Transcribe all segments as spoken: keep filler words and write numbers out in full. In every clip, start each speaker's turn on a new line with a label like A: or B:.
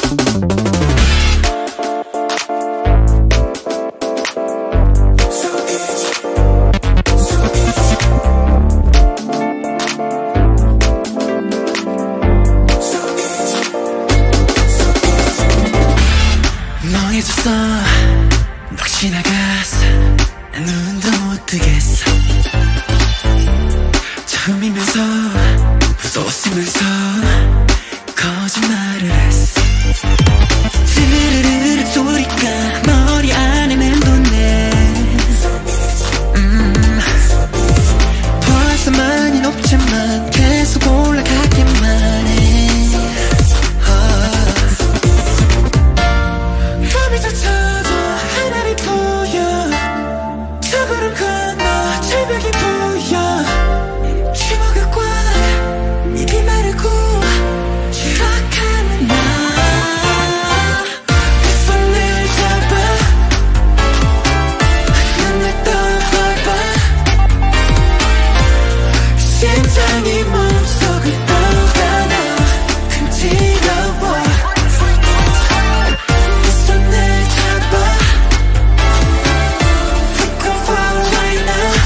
A: 멍해졌어 넋이 나갔어 눈도 못 뜨겠어 처음이면서 웃었으면서 거짓말을 했어 스르르르 소리가 머리 안에 맴도네 음, 벌써 많이 높지만 계속 올라가기만 해 밤이 젖혀져 하늘이 보여 저 구름 건너 절벽이 보여 주먹을 꽉 입이 마르고 추락하는 나 내 손을 잡아 눈을 떠봐봐 심장이 몸속을 떠다녀 간지러워 내 손을 잡아 Looking for right now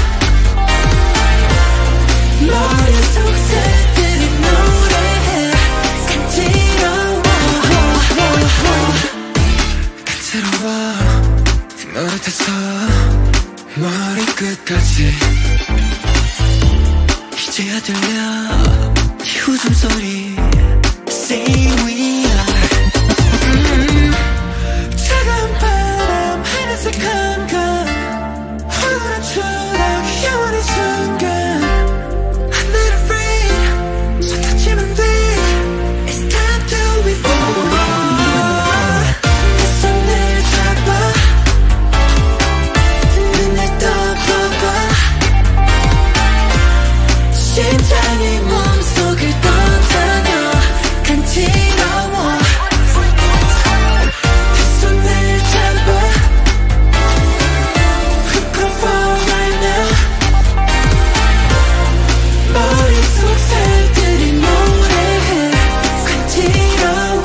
A: 머릿속 새들이 노래해 간지러워 간지러워 노릇해서 머리끝까지 이제야 들려 네 웃음소리 Say we are 음, 차가운 바람 하늘색 한강 홀로란 추락 영원한 순간 I'm not afraid 손 닿지만 돼 It's time to revolve 내 손을 잡아 눈을 떠봐봐 심장이 몸속을 떠다녀 간지러워 내 손을 잡아 Looking for right now 머릿속 새들이 노래해 간지러워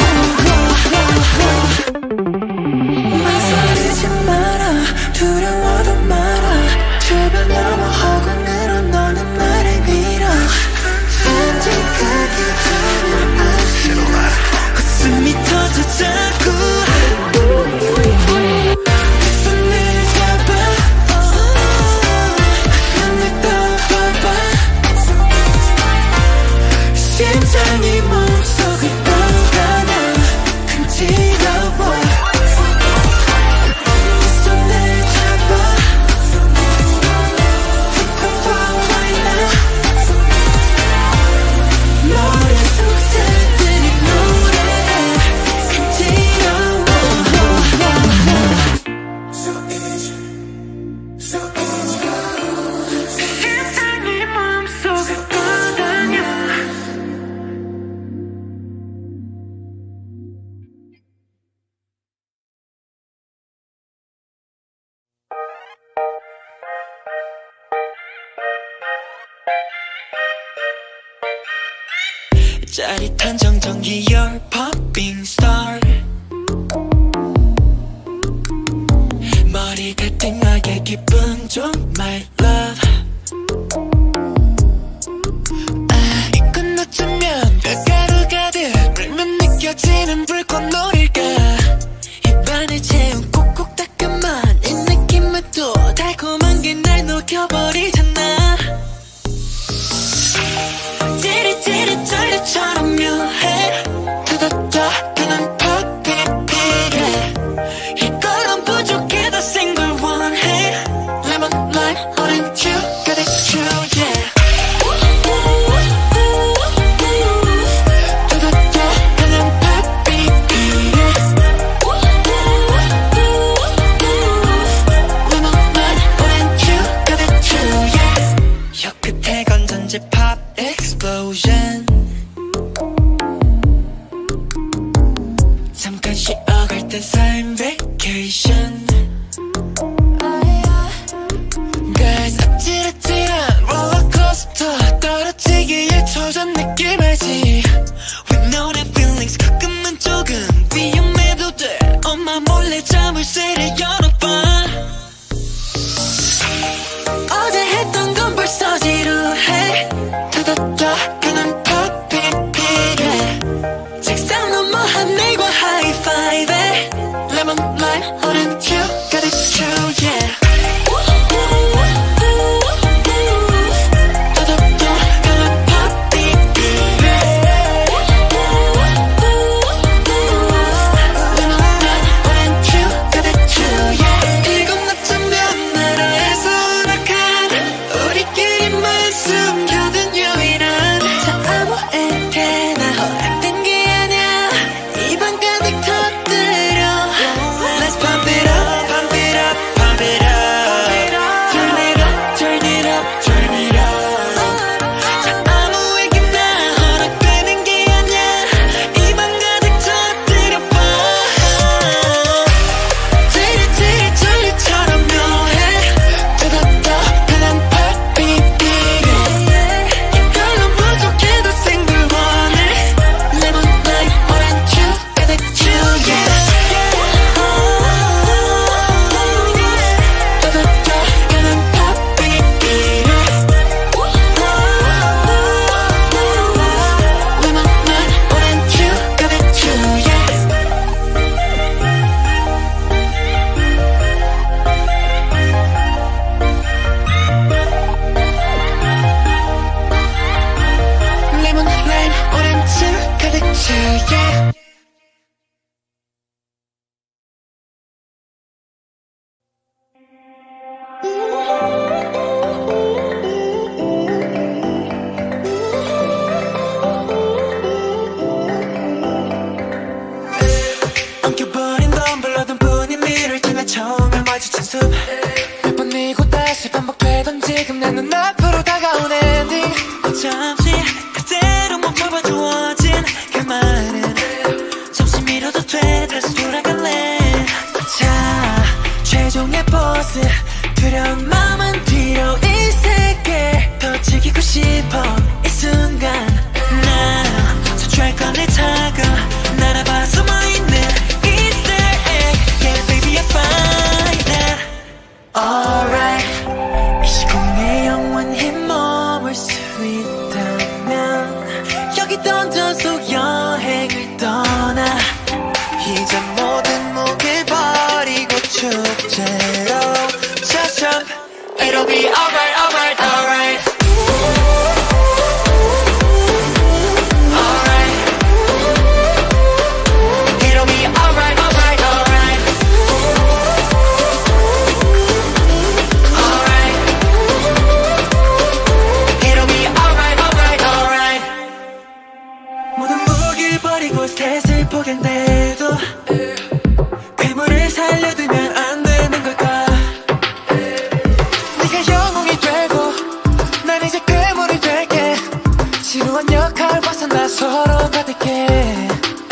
A: 망설이지 마라 두려워도 마라 제발 넘어 허공으로 너는 나를 밀어 끔찍하게 다가와 웃음이 터져 자꾸 내 손을 잡아 눈을 떠봐봐 심장이 몸속을 떠다녀 간지러워 내 손을 잡아 Looking for right now 머릿속 새들이 노래해 간지러워 심장이 몸속을 떠다녀 짜릿한 정전기 You're Poppin Star 머리가 띵하게 기분 좀 My love 아, 이 끝나자면 별가루 가득 불면 느껴지는 불꽃놀이가 입안을 채운 콕콕 따끔한 이 느낌은 또 달콤한 게 날 녹여버리잖아 찌릿찌릿 전류처럼 묘해 뜯었다 그는 팝피피해 이걸론 부족해 더 센 걸 원해 Lemon, lime, orange, got it true, yeah 뜯었다 그는 팝피피해 Lemon, lime, orange, got it true, yeah 혀 끝에 건전지 pop explosion 잠깐 쉬어갈 땐 삶 vacation Guys 아찔아찔한 롤러코스터 떨어지기 일 초 전 느낌 알지 We know that feelings 가끔은 조금 위험 열쇠를 열어봐. 어제 했던 건 벌써 지루해. 더더더 그는 팝핀 필요해. 책상 넘어 하늘과 하이파이브해. 레몬 라임 오렌지 가득 주 yeah. 엉켜버린 덤블러던 분이 미를 지나 처음에 마주친 숲. 몇 번이고 다시 반복되던 지금 내 눈앞으로 다가온 엔딩. 어차피 그대로 멈춰봐 주어진 그 말은 잠시 미뤄도 돼. 다시 돌아갈래. 자, 최종의 보스. 두려운 마음은 뒤로 이 세계 더 지키고 싶어. 이 순간 Now 저주할 건 내 차가 날아봐 숨어있는 Easter egg. Yeah baby I find it. Alright. 이 시공에 영원히 머물 수 있다면 여기 던져서 여행을 떠나. 이제 모든 무게 버리고 축제로 It'll be alright, alright, alright. Alright. It'll be alright, alright, alright. Alright. It'll be alright, alright, alright. 모든 무기를 버리고 셋을 포기한데도 괴물을 살려두면 안 되는 걸까? 지루한 역할 벗어나 서로 가득해.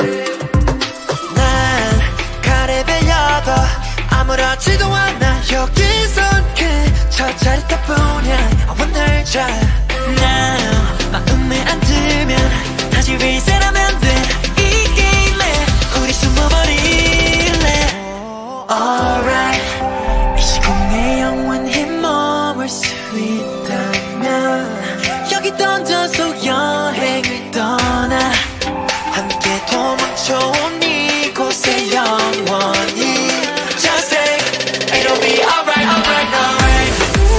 A: 난 칼에 베려도 아무렇지도 않아. 여기선 그저 짜릿함뿐이야. I wanna try now. 마음에 안 들면 다시 reset하면 돼. 이 게임에 우리 숨어버릴래. Alright. 이 시공에 영원히 머물 수 있다면 여기 던져서 여행을 떠나. 함께 도망쳐온 이곳에 영원히 Just say it'll be alright, alright, alright.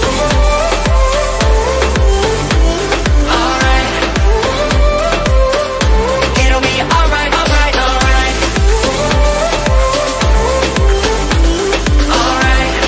A: Alright. It'll be alright, alright, alright. Alright.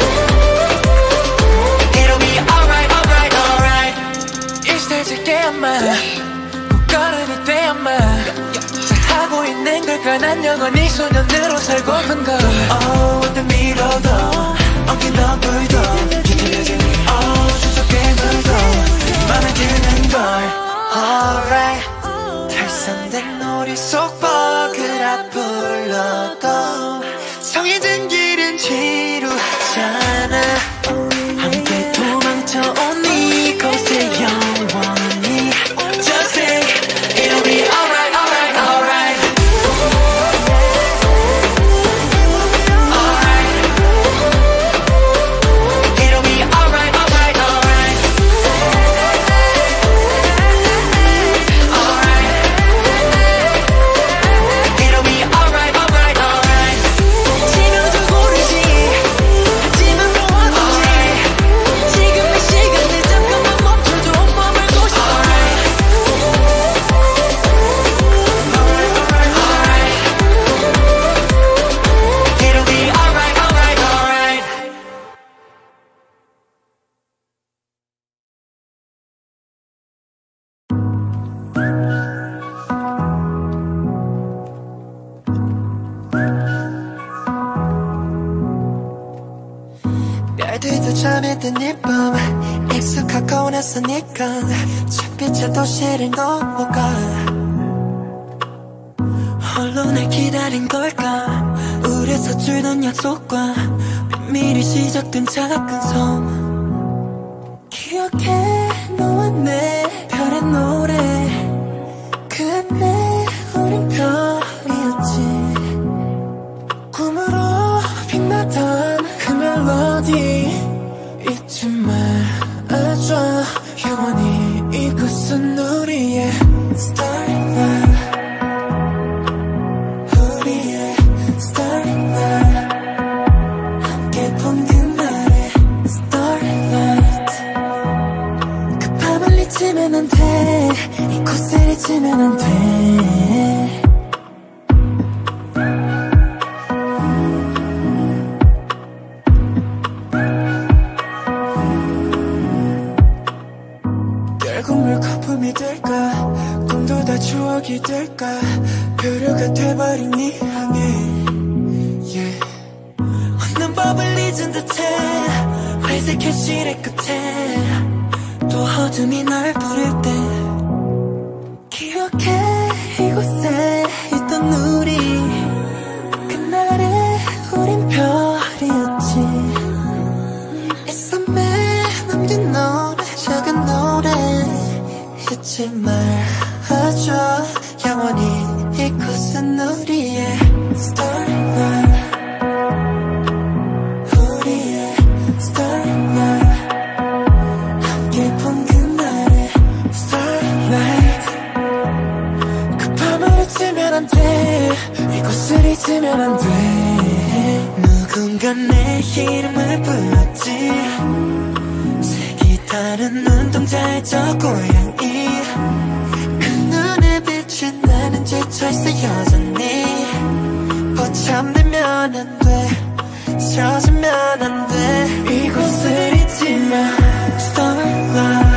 A: It'll be alright, alright, alright. 익숙해질게 아마 꽃걸음이 돼 아마. 잘하고 있는 걸까. 난 영원히 소년으로 살고픈 걸. Oh 내 미로도 엉킨 너굴도 뒤틀려진 oh 수수께 물도 맘에 드는 걸. Alright. 탈선된 놀이 속 버그라 불러도 정해진 길은 지루하잖아. 함께 도망쳐온 이곳에 영원히 Just say it'll be alright, alright, alright. Alright. 우리도 잠에 든 이 밤 익숙하고 낯서니까 햇빛의 도시를 넘어가 홀로 날 기다린 걸까 우리 서툴던 약속과 비밀이 시작된 작은 섬 기억해 너와 내 별의 노래 그때 우린 별이었지 꿈으로 빛나던 그 멜로디 잊지 말아줘 영원히 이곳은 우리의 Starlight 우리의 Starlight 함께 본 그날의 Starlight 그 밤을 잊으면 안 돼 이곳을 잊으면 안 돼 꿈을 거품이 될까 꿈도 다 추억이 될까 표류가 돼버린 네 향해 yeah. 없는 법을 잊은 듯해 회색 현실의 끝에 또 어둠이 날 부를 때 기억해 이곳에 있던 우리 그날에 우린 별이었지 이 섬에 남긴 노래 작은 노래 잊지 말아줘 영원히 이곳은 우리의 Starlight 우리의 Starlight 함께 본 그날의 Starlight 그 밤을 잊으면 안 돼 이곳을 잊으면 안 돼 누군가 내 이름을 불렀지 색이 다른 눈동자의 저 고양이 그 눈에 비친 나는 지쳐있어 여전히 보참되면 안 돼 젖으면 안 돼 이곳을 잊지 마 Starlight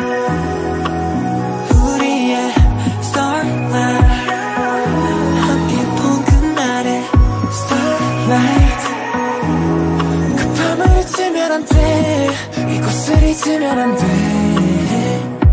A: 우리의 Starlight 함께 본 그날의 Starlight 그 밤을 잊으면 안 돼 이곳을 잊으면 안 돼